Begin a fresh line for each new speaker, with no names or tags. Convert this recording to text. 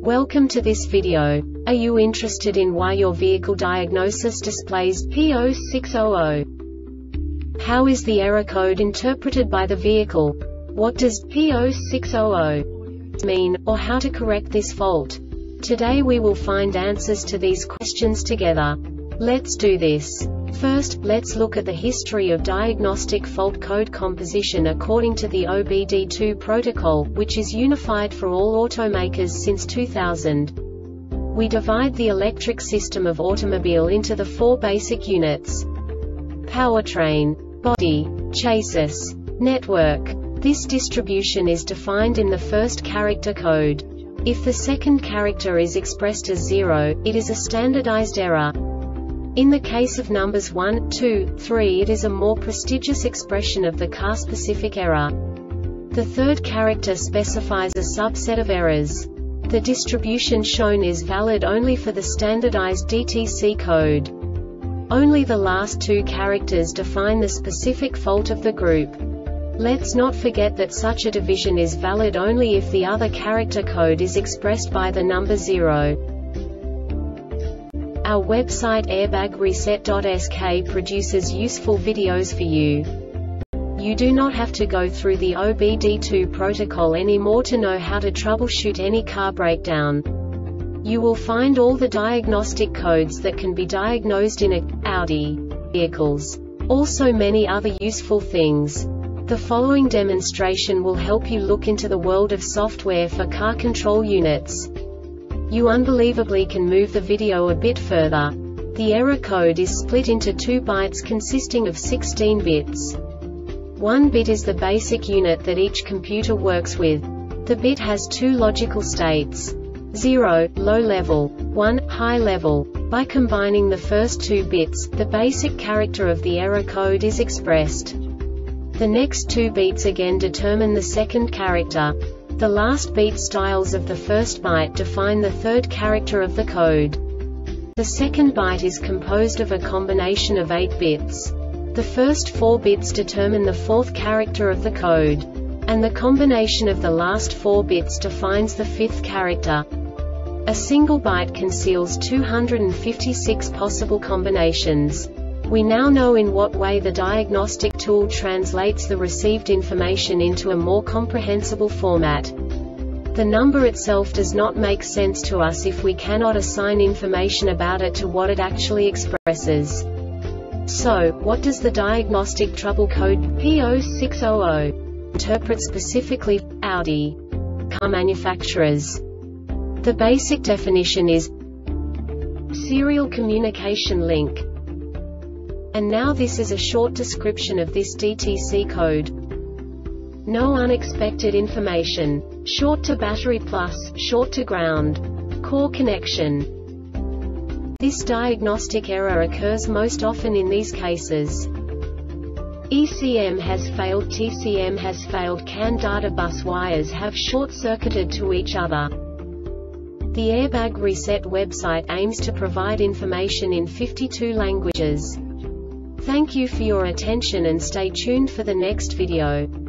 Welcome to this video. Are you interested in why your vehicle diagnosis displays P0600? How is the error code interpreted by the vehicle? What does P0600 mean, or how to correct this fault? Today we will find answers to these questions together. Let's do this. First, let's look at the history of diagnostic fault code composition according to the OBD2 protocol, which is unified for all automakers since 2000. We divide the electric system of automobile into the four basic units: powertrain, body, chassis, network. This distribution is defined in the first character code. If the second character is expressed as 0, it is a standardized error. In the case of numbers 1, 2, 3, it is a more prestigious expression of the car-specific error. The third character specifies a subset of errors. The distribution shown is valid only for the standardized DTC code. Only the last two characters define the specific fault of the group. Let's not forget that such a division is valid only if the other character code is expressed by the number 0. Our website airbagreset.sk produces useful videos for you. You do not have to go through the OBD2 protocol anymore to know how to troubleshoot any car breakdown. You will find all the diagnostic codes that can be diagnosed in Audi vehicles. Also many other useful things. The following demonstration will help you look into the world of software for car control units. You unbelievably can move the video a bit further. The error code is split into 2 bytes consisting of 16 bits. 1 bit is the basic unit that each computer works with. The bit has 2 logical states: 0, low level, 1, high level. By combining the first 2 bits, the basic character of the error code is expressed. The next 2 beats again determine the second character. The last beat styles of the first byte define the third character of the code. The second byte is composed of a combination of 8 bits. The first 4 bits determine the fourth character of the code. And the combination of the last 4 bits defines the fifth character. A single byte conceals 256 possible combinations. We now know in what way the diagnostic tool translates the received information into a more comprehensible format. The number itself does not make sense to us if we cannot assign information about it to what it actually expresses. So, what does the diagnostic trouble code P0600 interpret specifically for Audi car manufacturers? The basic definition is serial communication link. And now this is a short description of this DTC code. No unexpected information. Short to battery plus, short to ground. Core connection. This diagnostic error occurs most often in these cases: ECM has failed, TCM has failed, CAN data bus wires have short-circuited to each other. The Airbag Reset website aims to provide information in 52 languages. Thank you for your attention and stay tuned for the next video.